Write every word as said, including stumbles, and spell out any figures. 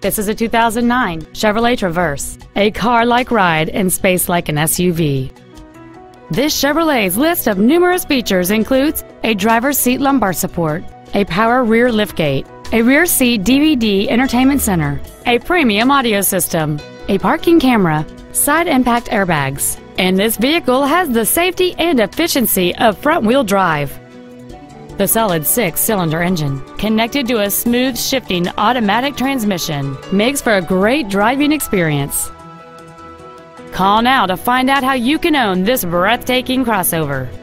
This is a two thousand nine Chevrolet Traverse, a car-like ride and space like an S U V. This Chevrolet's list of numerous features includes a driver's seat lumbar support, a power rear liftgate, a rear seat D V D entertainment center, a premium audio system, a parking camera, side impact airbags, and this vehicle has the safety and efficiency of front-wheel drive. The solid six-cylinder engine, connected to a smooth shifting automatic transmission, makes for a great driving experience. Call now to find out how you can own this breathtaking crossover.